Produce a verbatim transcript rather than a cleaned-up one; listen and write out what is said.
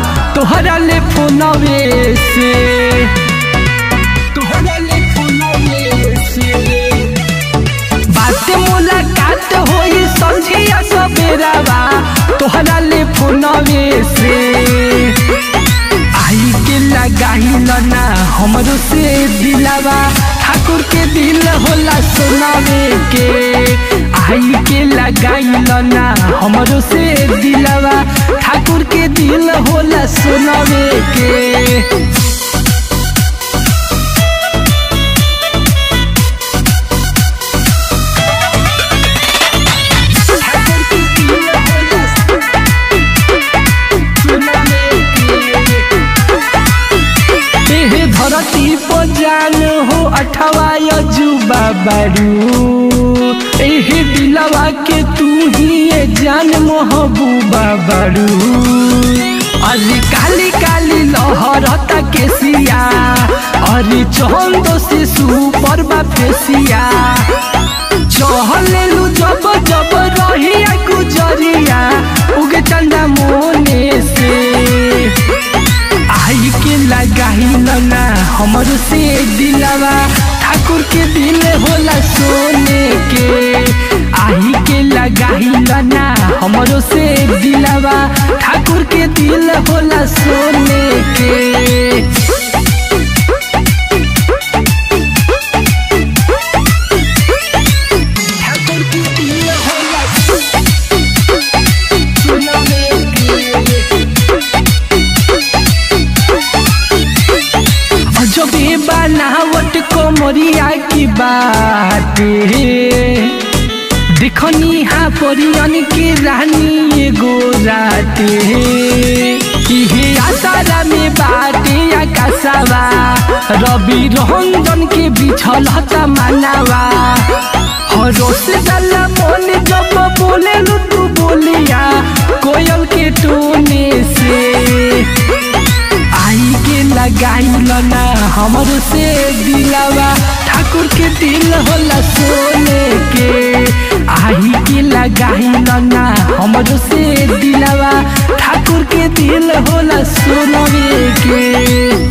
तोहरा ले फोनवे से तोहरा ले फोनवे से बात मुलाकात होई संझिया सबेरावा तोहरा ले फोनवे से आई के लगाइल ना हमरो से दिलावा ठाकुर के दिल होला सुनावे के आई के लगाइल ना हमरो से दिलावा ठाकुर के दिल होला सुनावे के धरती पर जान हो अठवा अजूबा बारू एही दिलवा के तू ही जान महबूबा बारू अरे काली काली लहरता केसिया अरे चंदो से सुपर बा फेसिया चहलेलू जब जब रहिया गुजरिया उगे चंदा मोने से आई के लगाइल ना हमर से दिलावा ठाकुर के दिल होला सोने के आई के लगाइल ना हमर से दिलावा ठाकुर के दिल होला सोने के बनावट कोमरिया की बात देखनी हा परियन के रानी एगो राते इहे आसारा में बाटे आकाशवा रवि रंजन के बिछल हता मानवा हरोस डाला मन जब बोले तू बोलिया कोयल के टोने से आई के लगाइल ना हमर से दिलावा ठाकुर के दिल होला सोने के आई के लगाइल ना हमर से दिलावा ठाकुर के दिल होला सोने के।